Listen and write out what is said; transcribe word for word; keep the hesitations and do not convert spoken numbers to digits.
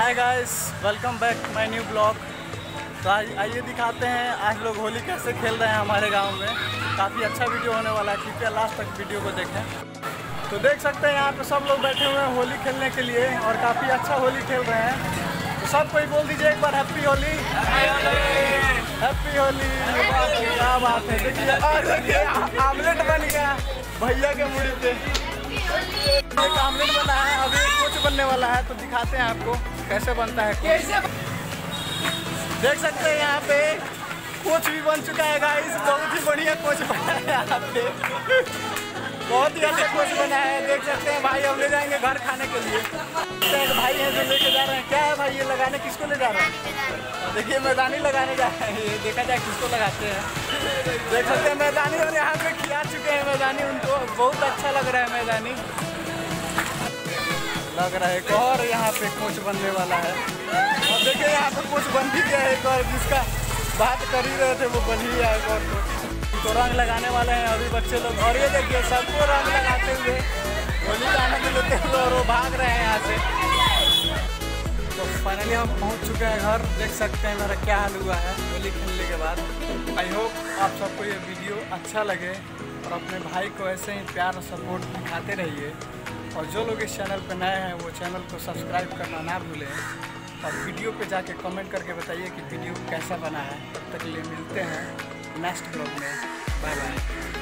Hi guys, welcome back my new blog. तो आइए दिखाते हैं आज लोग होली कैसे खेल रहे हैं हमारे गांव में। काफ़ी अच्छा वीडियो होने वाला है, कृपया लास्ट तक वीडियो को देखें। तो देख सकते हैं यहाँ पे सब लोग बैठे हुए हैं होली खेलने के लिए और काफ़ी अच्छा होली खेल रहे हैं। तो सब कोई बोल दीजिए एक बार हैप्पी होली, हैप्पी होली। क्या बात है, देखिए आमलेट बन गया भैया के मुड़ी पे। एक आमलेट बना है, अभी एक कोच बनने वाला है, तो दिखाते हैं आपको कैसे बनता है कोच। देख सकते हैं यहाँ पे कोच भी बन चुका है गाइस, बहुत ही बढ़िया कोच बना है यहाँ पे, बहुत ही अच्छा कोच बना है। देख सकते हैं भाई हम ले जाएंगे घर खाने के लिए। भाई हैं जो लेके जा रहे हैं, क्या है भाई ये लगाने, किसको ले जा रहे हैं? देखिए मैदानी लगाने जा रहे हैं, देखा जाए किसको लगाते हैं। देख सकते हैं मैदानी और यहाँ पे खिला चुके हैं मैदानी, उनको बहुत अच्छा लग रहा है मैदानी लग रहा है। एक और यहाँ पे कोच बनने वाला है और देखिए यहाँ पे कोच बन भी गया है एक और, जिसका बात कर ही रहे थे वो बन ही आया एक और कोच। तो रंग लगाने वाले हैं अभी बच्चे लोग, और ये देखिए सबको रंग लगाते हुए होली का आनंद लेते हुए और वो भाग रहे हैं यहाँ से। तो फाइनली हम पहुँच चुके हैं घर। देख सकते हैं मेरा क्या हाल हुआ है होली खेलने के बाद। आई होप आप सबको ये वीडियो अच्छा लगे और अपने भाई को ऐसे ही प्यार और सपोर्ट दिखाते रहिए। और जो लोग इस चैनल पर नए हैं वो चैनल को सब्सक्राइब करना ना भूलें और वीडियो पे जाके कमेंट करके बताइए कि वीडियो कैसा बना है। तब तक के लिए मिलते हैं नेक्स्ट ब्लॉग में। Bye bye.